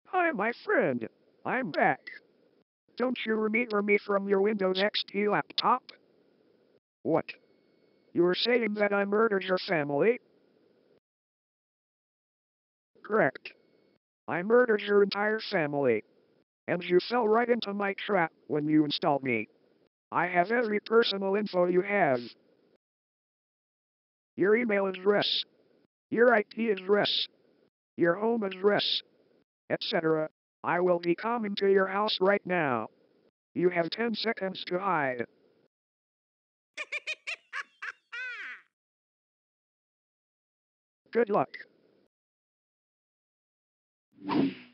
Hi, my friend. I'm back. Don't you remember me from your Windows XP laptop? What? You were saying that I murdered your family? Correct. I murdered your entire family. And you fell right into my trap when you installed me. I have every personal info you have. Your email address, your IP address, your home address, etc. I will be coming to your house right now. You have 10 seconds to hide. Good luck.